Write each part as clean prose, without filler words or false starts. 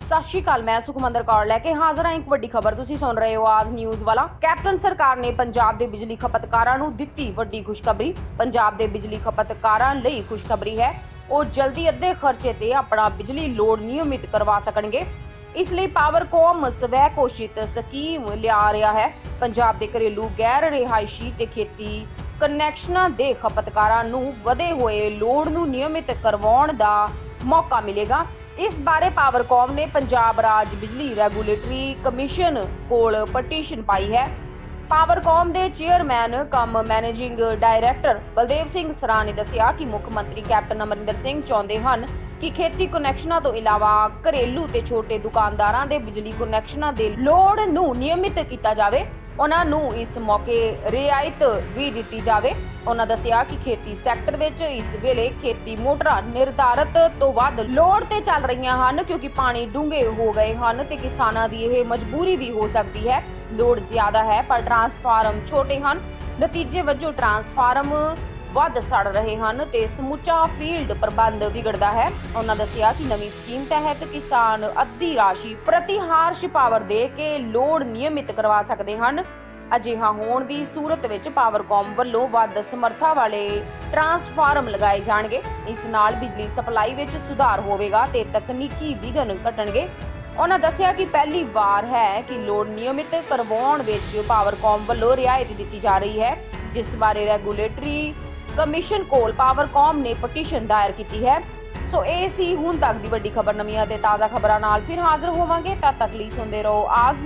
सत श्री अकाल, मैं सुखमंदर कौर लैके हाजिर हाँ। एक वड्डी खबर तुसीं सुन रहे हो आज न्यूज़ वाला। कैप्टन सरकार ने पंजाब दे बिजली खपतकारां नूं दित्ती वड्डी खुशखबरी। पंजाब दे बिजली खपतकारां लई खुशखबरी है, वो जल्दी अद्धे खर्चे ते अपना बिजली लोड नियमित करवा सकणगे। इसलिए पावरकॉम स्वै घोषित स्कीम लिया रहा है। पंजाब दे घरेलू गैर रिहायशी ते खेती कनैक्शनां दे खपतकारां नूं वधे होए लोड नूं नियमित करवाउण दा मौका मिलेगा। इस बारे पावरकॉम ने पंजाब राज बिजली रैगूलेटरी कमीशन कोल पटीशन पाई है। पावरकॉम के chairman cum managing director Baldev Singh Sra ने दस्सिया कि मुख मंत्री कैप्टन अमरिंदर सिंह चाहुंदे हन कि खेती कनैक्शनां तो इलावा घरेलू ते छोटे दुकानदारां दे बिजली कनैक्शनां दे लोड नूं नियमित कीता जावे। उन्हां नूं इस मौके रियायत भी दित्ती जावे। उन्हां दस्सिया कि खेती सैक्टर विच इस वेले खेती मोटरां निर्धारित तो वध लोड ते चल रहीआं हन, क्योंकि पानी डूंगे हो गए हन ते किसानां दी इह मजबूरी भी हो सकदी है। लोड ज्यादा है पर ट्रांसफार्मर छोटे हन, नतीजे वजों ट्रांसफार्म वध सड़ रहे हैं ते समूचा फील्ड प्रबंध बिगड़दा है। उन्होंने दस्सिया कि नवीं स्कीम तहत किसान अद्धी राशि प्रति हार्श पावर दे के लोड नियमित करवा सकते हैं। अजिहा होण दी सूरत विच पावरकॉम वल्लों वध समर्था वाले ट्रांसफार्म लगाए जाणगे। इस नाल बिजली सप्लाई विच सुधार होवेगा ते तकनीकी विघन घटणगे। उन्होंने दस्सिया कि पहली बार है कि लोड नियमित करवाउण विच पावरकॉम वल्लों रियायत दित्ती जा रही है, जिस बारे रैगूलेटरी कमीशन कोल पावरकॉम ने पटीशन दायर की है। सो ये सी हुण तक दी वड्डी खबर। नवीं ते ताज़ा खबरां नाल फिर हाजिर होवांगे। तद तक लई सुनदे रहो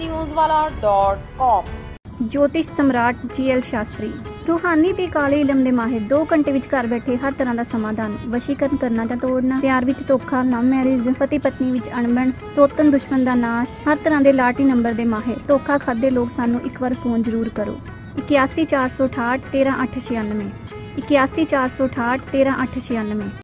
आजन्यूज़वाला.com। ज्योतिष सम्राट GL शास्त्री रूहानी ते काले इलम दे माहिर 2 घंटे विच घर बैठे हर तरह का समाधान, वशीकरण करना जां तोड़ना, प्यार विच धोखा, लव मैरिज, पति पत्नी विच अणबण, सोतन दुश्मन दा नाश, हर तरह के लाटी नंबर दे माहिर। धोखा खादे लोग सानू एक बार फोन जरूर करो। 81 468 13 896 81 468 13 896।